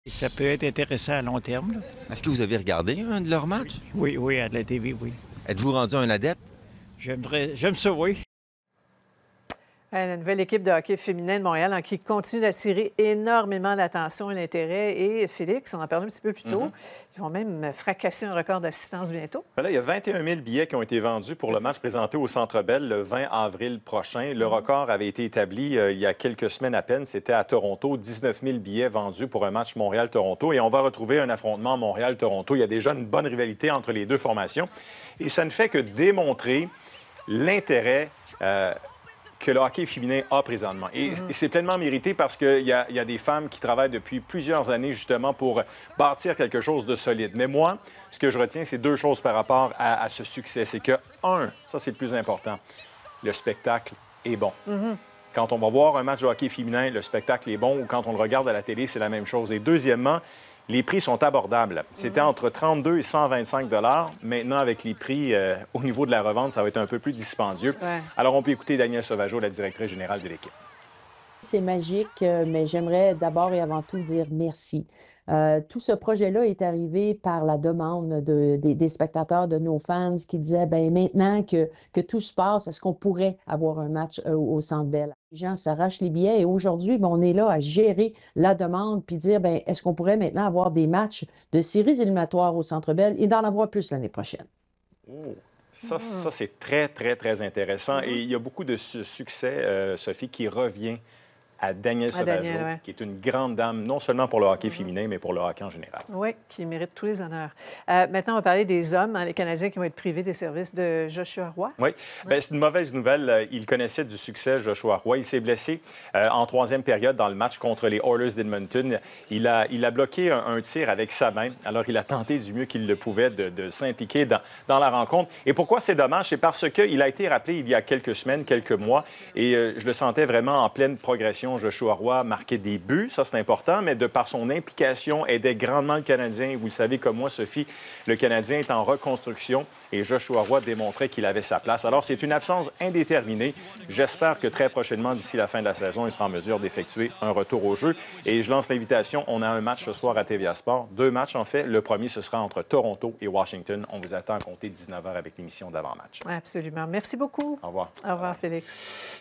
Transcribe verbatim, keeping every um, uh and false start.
Ça peut être intéressant à long terme, là. Est-ce que vous avez regardé un de leurs matchs? Oui, oui, à la T V, oui. Êtes-vous rendu un adepte? J'aimerais j'aime ça, oui. Ouais, la nouvelle équipe de hockey féminin de Montréal hein, qui continue d'attirer énormément l'attention et l'intérêt. Et Félix, on en parlait un petit peu plus tôt, mm-hmm. ils vont même fracasser un record d'assistance bientôt. Là, il y a vingt et un mille billets qui ont été vendus pour le match présenté au Centre Bell le vingt avril prochain. Le record avait été établi euh, il y a quelques semaines à peine. C'était à Toronto, dix-neuf mille billets vendus pour un match Montréal-Toronto. Et on va retrouver un affrontement Montréal-Toronto. Il y a déjà une bonne rivalité entre les deux formations. Et ça ne fait que démontrer l'intérêt euh, que le hockey féminin a présentement. Et mm-hmm. c'est pleinement mérité parce qu'il y, y a des femmes qui travaillent depuis plusieurs années justement pour bâtir quelque chose de solide. Mais moi, ce que je retiens, c'est deux choses par rapport à, à ce succès. C'est que, un, ça c'est le plus important, le spectacle est bon. Mm-hmm. Quand on va voir un match de hockey féminin, le spectacle est bon, ou quand on le regarde à la télé, c'est la même chose. Et deuxièmement, les prix sont abordables. C'était entre trente-deux et cent vingt-cinq dollars. Maintenant, avec les prix euh, au niveau de la revente, ça va être un peu plus dispendieux. Ouais. Alors, on peut écouter Danielle Sauvageau, la directrice générale de l'équipe. C'est magique, mais j'aimerais d'abord et avant tout dire merci. Euh, tout ce projet-là est arrivé par la demande de, des, des spectateurs, de nos fans qui disaient, bien maintenant que, que tout se passe, est-ce qu'on pourrait avoir un match euh, au Centre Bell? Les gens s'arrachent les billets et aujourd'hui, bien, on est là à gérer la demande puis dire, bien, est-ce qu'on pourrait maintenant avoir des matchs de séries éliminatoires au Centre Bell et d'en avoir plus l'année prochaine? Oh. Ça, ça c'est très, très, très intéressant. Mm-hmm. Et il y a beaucoup de su succès, euh, Sophie, qui revient à Danielle Sauvageau, ouais. qui est une grande dame, non seulement pour le hockey mm-hmm. féminin, mais pour le hockey en général. Oui, qui mérite tous les honneurs. Euh, maintenant, on va parler des hommes, hein, les Canadiens qui vont être privés des services de Joshua Roy. Oui, ouais. C'est une mauvaise nouvelle. Il connaissait du succès, Joshua Roy. Il s'est blessé euh, en troisième période dans le match contre les Oilers d'Edmonton. Il a, il a bloqué un, un tir avec sa main. Alors, il a tenté du mieux qu'il le pouvait de, de s'impliquer dans, dans la rencontre. Et pourquoi c'est dommage? C'est parce qu'il a été rappelé il y a quelques semaines, quelques mois, et euh, je le sentais vraiment en pleine progression. Joshua Roy marquait des buts, ça c'est important, mais de par son implication, aidait grandement le Canadien. Vous le savez comme moi, Sophie, le Canadien est en reconstruction et Joshua Roy démontrait qu'il avait sa place. Alors c'est une absence indéterminée. J'espère que très prochainement, d'ici la fin de la saison, il sera en mesure d'effectuer un retour au jeu. Et je lance l'invitation, on a un match ce soir à T V A Sport. Deux matchs en fait. Le premier, ce sera entre Toronto et Washington. On vous attend à compter dix-neuf heures avec l'émission d'avant-match. Absolument. Merci beaucoup. Au revoir. Au revoir, Félix.